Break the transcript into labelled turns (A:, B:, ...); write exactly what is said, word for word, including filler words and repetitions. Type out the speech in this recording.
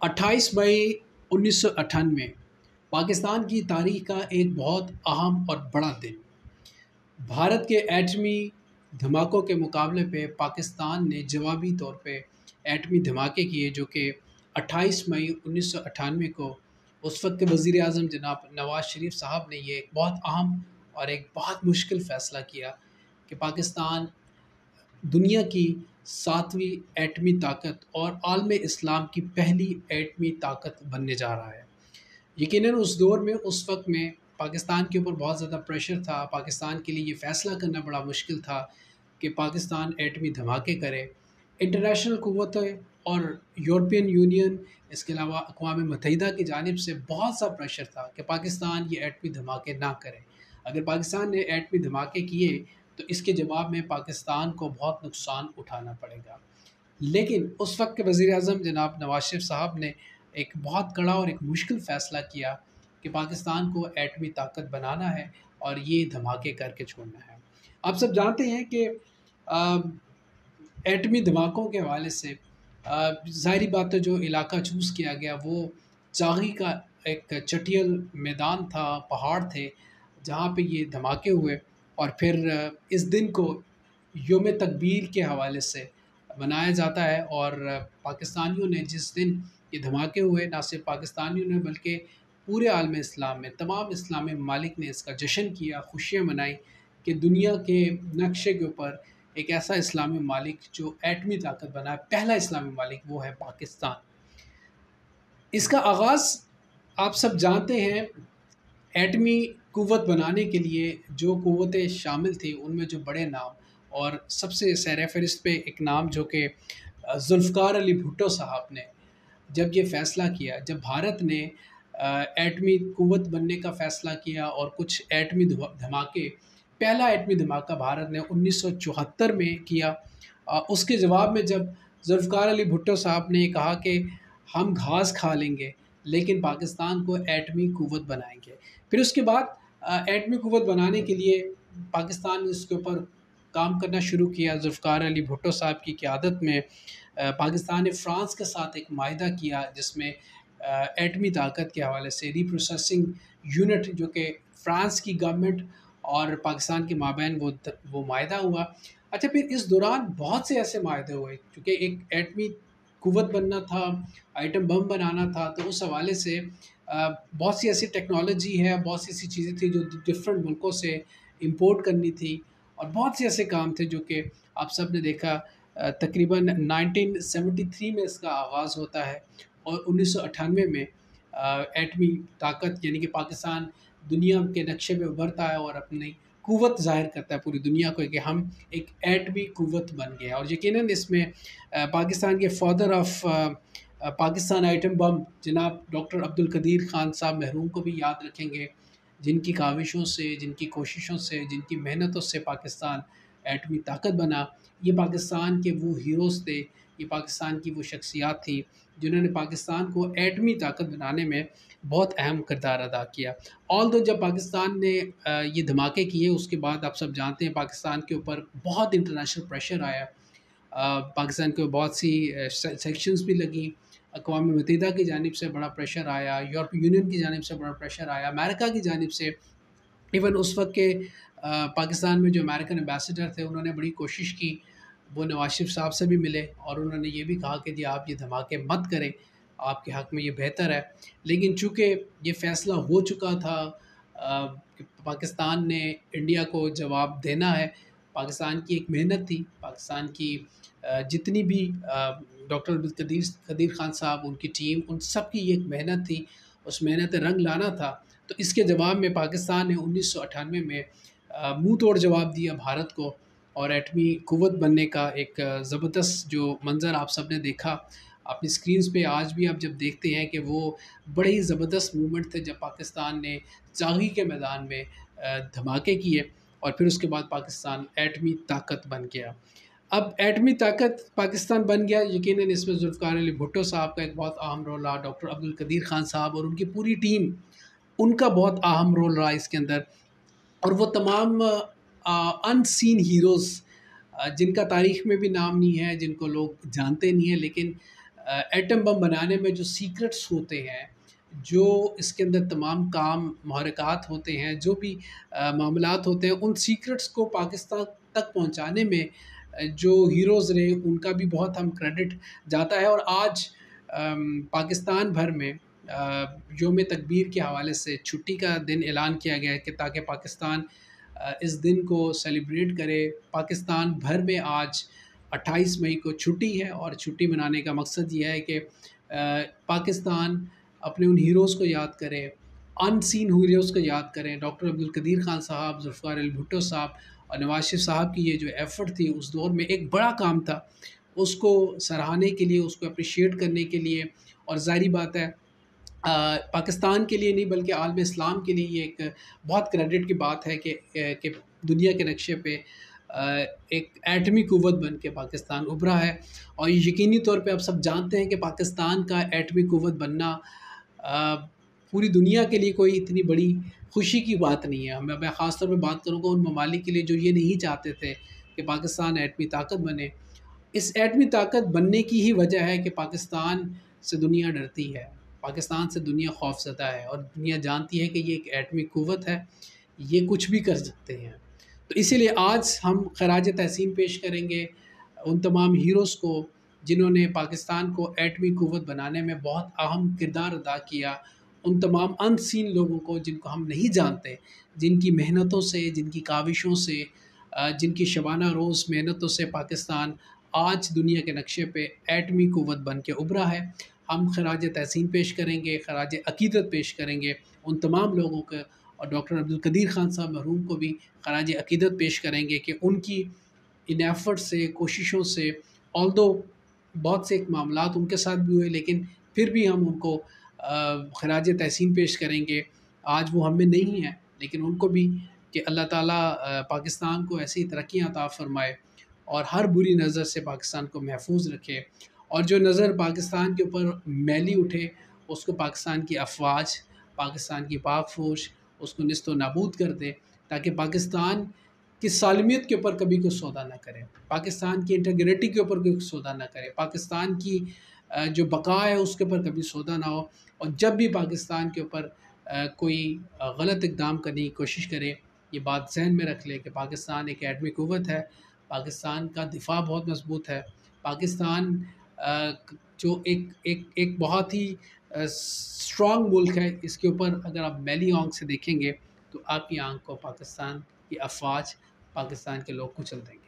A: اٹھائیس مئی انیس سو اٹھانوے پاکستان کی تاریخ کا ایک بہت اہم اور بڑا دن۔ بھارت کے ایٹمی دھماکوں کے مقابلے پہ پاکستان نے جوابی طور پہ ایٹمی دھماکے کیے، جو کہ اٹھائیس مئی انیس سو اٹھانوے کو اس وقت کے وزیر اعظم جناب نواز شریف صاحب نے یہ ایک بہت اہم اور ایک بہت مشکل فیصلہ کیا کہ پاکستان دنیا کی ساتویں ایٹمی طاقت اور عالم اسلام کی پہلی ایٹمی طاقت بننے جا رہا ہے۔ یقیناً اس دور میں اس وقت میں پاکستان کے اوپر بہت زیادہ پریشر تھا۔ پاکستان کے لیے یہ فیصلہ کرنا بڑا مشکل تھا کہ پاکستان ایٹمی دھماکے کرے۔ انٹرنیشنل قوتیں اور یورپین یونین، اس کے علاوہ اقوام متحدہ کی جانب سے بہت سا پریشر تھا کہ پاکستان یہ ایٹمی دھماکے نہ کرے۔ اگر پاکستان نے ایٹمی دھماکے کیے تو اس کے جواب میں پاکستان کو بہت نقصان اٹھانا پڑے گا۔ لیکن اس وقت کے وزیر اعظم جناب نواز شریف صاحب نے ایک بہت کڑا اور ایک مشکل فیصلہ کیا کہ پاکستان کو ایٹمی طاقت بنانا ہے اور یہ دھماکے کر کے چھوڑنا ہے۔ آپ سب جانتے ہیں کہ آ، ایٹمی دھماکوں کے حوالے سے آ، ظاہری بات ہے، جو علاقہ چوز کیا گیا وہ چاغی کا ایک چٹیل میدان تھا، پہاڑ تھے جہاں پہ یہ دھماکے ہوئے، اور پھر آ، اس دن کو یوم تکبیر کے حوالے سے منایا جاتا ہے۔ اور آ، پاکستانیوں نے جس دن یہ دھماکے ہوئے، نہ صرف پاکستانیوں نے بلکہ پورے عالم اسلام میں تمام اسلامی ممالک نے اس کا جشن کیا، خوشیاں منائی کہ دنیا کے نقشے کے اوپر ایک ایسا اسلامی ممالک جو ایٹمی طاقت بنا ہے، پہلا اسلامی ممالک وہ ہے پاکستان۔ اس کا آغاز آپ سب جانتے ہیں، ایٹمی قوت بنانے کے لیے جو قوتیں شامل تھیں ان میں جو بڑے نام اور سب سے سیر فہرست پہ ایک نام جو کہ ذوالفقار علی بھٹو صاحب نے جب یہ فیصلہ کیا، جب بھارت نے ایٹمی قوت بننے کا فیصلہ کیا اور کچھ ایٹمی دھماکے، پہلا ایٹمی دھماکہ بھارت نے انیس سو چوہتر میں کیا، اس کے جواب میں جب ذوالفقار علی بھٹو صاحب نے کہا کہ ہم گھاس کھا لیں گے لیکن پاکستان کو ایٹمی قوت بنائیں گے، پھر اس کے بعد ایٹمی قوت بنانے کے لیے پاکستان نے اس کے اوپر کام کرنا شروع کیا۔ ذوالفقار علی بھٹو صاحب کی قیادت میں پاکستان نے فرانس کے ساتھ ایک معاہدہ کیا جس میں ایٹمی طاقت کے حوالے سے ری پروسیسنگ یونٹ، جو کہ فرانس کی گورنمنٹ اور پاکستان کے مابین وہ وہ معاہدہ ہوا۔ اچھا، پھر اس دوران بہت سے ایسے معاہدے ہوئے کیونکہ ایک ایٹمی قوت بننا تھا، آئٹم بم بنانا تھا، تو اس حوالے سے بہت سی ایسی ٹیکنالوجی ہے، بہت سی ایسی چیزیں تھیں جو ڈفرینٹ ملکوں سے امپورٹ کرنی تھی، اور بہت سے ایسے کام تھے جو کہ آپ سب نے دیکھا تقریباً نائنٹین سیونٹی تھری میں اس کا آغاز ہوتا ہے اور انیس سو اٹھانوے میں ایٹمی طاقت یعنی کہ پاکستان دنیا کے نقشے پہ ابھرتا ہے اور اپنی قوت ظاہر کرتا ہے پوری دنیا کو کہ ہم ایک ایٹمی قوت بن گئے۔ اور یقیناً اس میں پاکستان کے father of Pakistan atom bomb جناب ڈاکٹر عبدالقدیر خان صاحب مرحوم کو بھی یاد رکھیں گے، جن کی کاوشوں سے، جن کی کوششوں سے، جن کی محنتوں سے پاکستان ایٹمی طاقت بنا۔ یہ پاکستان کے وہ ہیروز تھے، یہ پاکستان کی وہ شخصیات تھی جنہوں نے پاکستان کو ایٹمی طاقت بنانے میں بہت اہم کردار ادا کیا۔ آل دو جب پاکستان نے یہ دھماکے کیے اس کے بعد آپ سب جانتے ہیں پاکستان کے اوپر بہت انٹرنیشنل پریشر آیا، پاکستان کے بہت سی سیکشنز بھی لگیں، اقوام متحدہ کی جانب سے بڑا پریشر آیا، یورپی یونین کی جانب سے بڑا پریشر آیا، امریکہ کی جانب سے، ایون اس وقت کے پاکستان میں جو امریکن ایمبیسڈر تھے انہوں نے بڑی کوشش کی، وہ نواز شریف صاحب سے بھی ملے اور انہوں نے یہ بھی کہا کہ جی آپ یہ دھماکے مت کریں، آپ کے حق میں یہ بہتر ہے۔ لیکن چونکہ یہ فیصلہ ہو چکا تھا کہ پاکستان نے انڈیا کو جواب دینا ہے، پاکستان کی ایک محنت تھی، پاکستان کی جتنی بھی ڈاکٹر عبدالقدیر قدیر خان صاحب، ان کی ٹیم، ان سب کی ایک محنت تھی، اس محنت رنگ لانا تھا، تو اس کے جواب میں پاکستان نے انیس سو اٹھانوے میں منہ توڑ جواب دیا بھارت کو، اور ایٹمی قوت بننے کا ایک زبردست جو منظر آپ سب نے دیکھا اپنی اسکرینز پہ، آج بھی آپ جب دیکھتے ہیں کہ وہ بڑے ہی زبردست مومنٹ تھے جب پاکستان نے چاغی کے میدان میں دھماکے کیے اور پھر اس کے بعد پاکستان ایٹمی طاقت بن گیا۔ اب ایٹمی طاقت پاکستان بن گیا، یقیناً اس میں ذوالفقار علی بھٹو صاحب کا ایک بہت اہم رول رہا، ڈاکٹر عبدالقدیر خان صاحب اور ان کی پوری ٹیم، ان کا بہت اہم رول رہا اس کے اندر، اور وہ تمام ان سین ہیروز جن کا تاریخ میں بھی نام نہیں ہے، جن کو لوگ جانتے نہیں ہیں، لیکن ایٹم بم بنانے میں جو سیکرٹس ہوتے ہیں، جو اس کے اندر تمام کام محرکات ہوتے ہیں، جو بھی آ، معاملات ہوتے ہیں، ان سیکرٹس کو پاکستان تک پہنچانے میں آ، جو ہیروز رہے ان کا بھی بہت ہم کریڈٹ جاتا ہے۔ اور آج ام، پاکستان بھر میں آ، یوم تکبیر کے حوالے سے چھٹی کا دن اعلان کیا گیا ہے کہ تاکہ پاکستان آ، اس دن کو سیلیبریٹ کرے۔ پاکستان بھر میں آج اٹھائیس مئی کو چھٹی ہے، اور چھٹی منانے کا مقصد یہ ہے کہ آ، پاکستان اپنے ان ہیروز کو یاد کرے، ان سین ہیروز کو یاد کریں۔ ڈاکٹر عبدالقدیر خان صاحب، ذوالفقار علی بھٹو صاحب اور نواز شریف صاحب کی یہ جو ایفرٹ تھی اس دور میں ایک بڑا کام تھا، اس کو سراہنے کے لیے، اس کو اپریشیٹ کرنے کے لیے، اور ظاہری بات ہے آ، پاکستان کے لیے نہیں بلکہ عالم اسلام کے لیے یہ ایک بہت کریڈٹ کی بات ہے کہ کہ دنیا کے نقشے پہ آ، ایک ایٹمی قوت بن کے پاکستان ابھرا ہے۔ اور یہ یقینی طور پہ آپ سب جانتے ہیں کہ پاکستان کا ایٹمی قوت بننا آ، پوری دنیا کے لیے کوئی اتنی بڑی خوشی کی بات نہیں ہے۔ میں میں خاص طور پہ بات کروں گا ان ممالک کے لیے جو یہ نہیں چاہتے تھے کہ پاکستان ایٹمی طاقت بنے۔ اس ایٹمی طاقت بننے کی ہی وجہ ہے کہ پاکستان سے دنیا ڈرتی ہے، پاکستان سے دنیا خوف زدہ ہے، اور دنیا جانتی ہے کہ یہ ایک ایٹمی قوت ہے، یہ کچھ بھی کر سکتے ہیں۔ تو اسی لیے آج ہم خراج تحسین پیش کریں گے ان تمام ہیروز کو جنہوں نے پاکستان کو ایٹمی قوت بنانے میں بہت اہم کردار ادا کیا، ان تمام ان سین لوگوں کو جن کو ہم نہیں جانتے، جن کی محنتوں سے، جن کی کاوشوں سے، آ، جن کی شبانہ روز محنتوں سے پاکستان آج دنیا کے نقشے پہ ایٹمی قوت بن کے ابھرا ہے۔ ہم خراج تحسین پیش کریں گے، خراج عقیدت پیش کریں گے ان تمام لوگوں کے، اور ڈاکٹر عبدالقدیر خان صاحب مرحوم کو بھی خراج عقیدت پیش کریں گے کہ ان کی ان ایفرٹ سے، کوششوں سے، آلدو بہت سے ایک معاملات ان کے ساتھ بھی ہوئے لیکن پھر بھی ہم ان کو آ، خراج تحسین پیش کریں گے۔ آج وہ ہم میں نہیں ہیں لیکن ان کو بھی کہ اللہ تعالیٰ آ، پاکستان کو ایسی ترقیاں عطا فرمائے اور ہر بری نظر سے پاکستان کو محفوظ رکھے، اور جو نظر پاکستان کے اوپر میلی اٹھے اس کو پاکستان کی افواج، پاکستان کی پاک فوج اس کو نست و نابود کر دے، تاکہ پاکستان کی سالمیت کے اوپر کبھی کوئی سودا نہ کرے، پاکستان کی انٹیگریٹی کے اوپر کوئی سودا نہ کرے، پاکستان کی آ، جو بقا ہے اس کے اوپر کبھی سودا نہ ہو۔ اور جب بھی پاکستان کے اوپر آ، کوئی آ، غلط اقدام کرنے کی کوشش کرے، یہ بات ذہن میں رکھ لے کہ پاکستان ایک ایٹمی قوت ہے، پاکستان کا دفاع بہت مضبوط ہے، پاکستان آ، جو ایک ایک ایک بہت ہی اسٹرانگ ملک ہے، اس کے اوپر اگر آپ میلی آنکھ سے دیکھیں گے تو آپ کی آنکھ کو پاکستان کی افواج، پاکستان کے لوگ کچل دیں گے۔